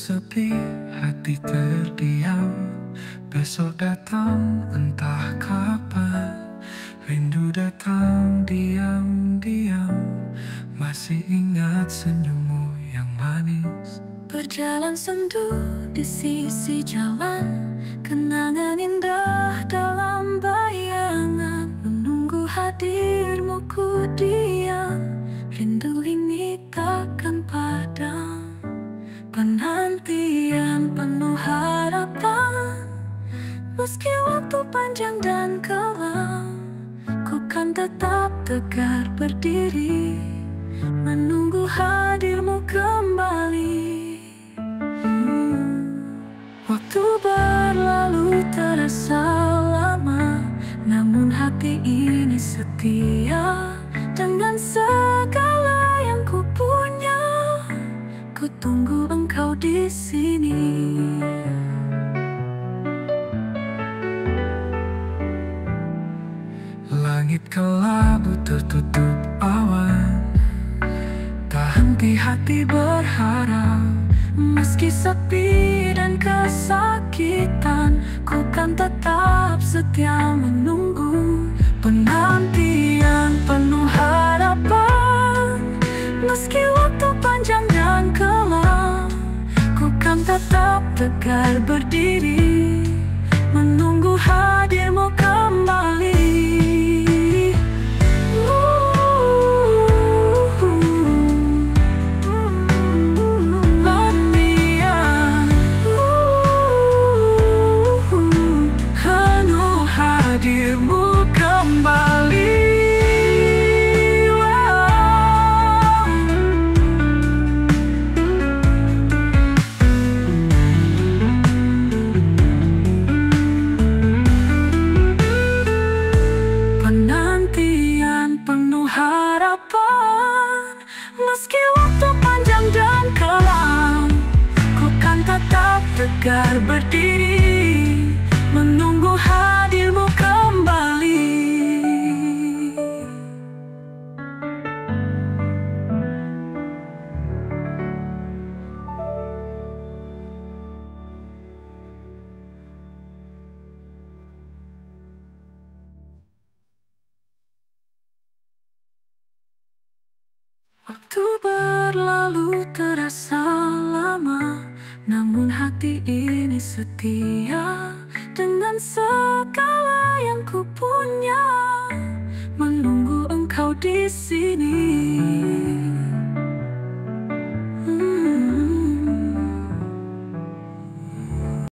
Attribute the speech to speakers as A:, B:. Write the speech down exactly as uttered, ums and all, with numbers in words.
A: sepi, hati terdiam. Besok datang entah kapan. Rindu datang diam-diam. Masih ingat senyummu yang manis.
B: Berjalan sendu di sisi jalan, kenangan indah dalam bayangan. Menunggu hadirmu ku diam, rindu ini takkan padam. Penantian penuh harapan, meski waktu panjang dan kelam, ku kan tetap tegar berdiri, menunggu hadirmu kembali. hmm. Waktu berlalu terasa lama, namun hati ini setia. Dengan segala yang ku punya, ku tunggu engkau di sini.
A: Langit kelabu tertutup awan, tak henti hati berharap.
B: Meski sepi dan kesakitan, ku kan tetap setia menunggu. Penantian penuh harapan, meski waktu panjang dan kelam, ku kan tetap tegar berdiri, menunggu hadirmu kembali.
A: Hadirmu kembali. Wow. Penantian penuh harapan, meski waktu panjang dan kelam, ku kan tetap tegar berdiri, menunggu hadirmu kembali.
B: Waktu berlalu terasa lama, namun hati ini setia. Dengan segala yang ku punya, menunggu engkau di sini.